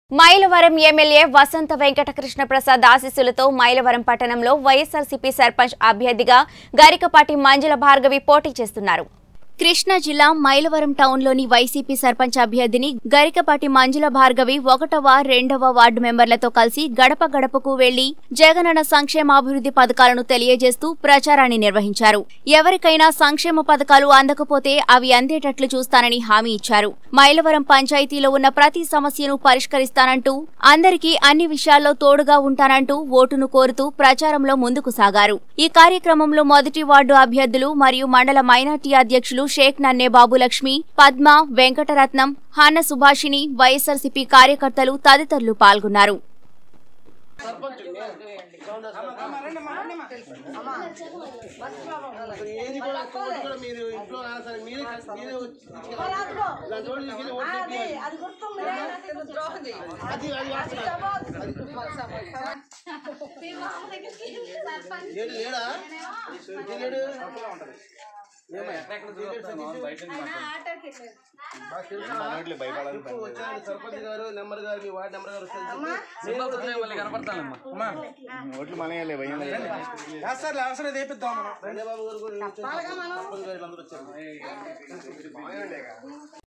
Mylavaram MLA Vasantha Venkata Krishna Prasad ఆశీస్సులతో మైలవరం పట్టణంలో వైఎస్ఆర్సీపీ సర్పంచ్ అభ్యర్థిగా గరికపాటి మంజుల భార్గవి పోటీ చేస్తున్నారు. కృష్ణా జిల్లా మైలవరం టౌన్లోని వైసీపీ సర్పంచ్ అభ్యర్థిని గరికపాటి మంజుల భార్గవి 1వ, 2వ వార్డు మెంబర్లతో కలిసి గడప గడపకు వెళ్లి జగనన్న సంక్షేమాభివృద్ధి పథకాలను తెలియజేస్తూ ప్రచారాన్ని నిర్వహించారు. ఎవరికైనా సంక్షేమ పథకాలు అందకపోతే అవి అందేటట్లు చూస్తానని హామీ ఇచ్చారు. మైలవరం పంచాయతీలో ఉన్న ప్రతి సమస్యను పరిష్కరిస్తానంటూ, అందరికీ అన్ని విషయాల్లో తోడుగా ఉంటానంటూ ఓటును కోరుతూ ప్రచారంలో ముందుకు సాగారు. ఈ కార్యక్రమంలో మొదటి వార్డు అభ్యర్థులు మరియు మండల మైనార్టీ అధ్యక్షులు షేక్ నన్నే బాబులక్ష్మి, పద్మ, వెంకటరత్నం, హాన సుభాషిణి, వైఎస్ఆర్సీపీ కార్యకర్తలు తదితరులు పాల్గొన్నారు. సర్పంచ్ గారు నెంబర్ గారు మీ వార్డు నెంబర్ గారు ఓట్లు మనయాలి అవసరం వేపిద్దాం బాబు గారు కూడా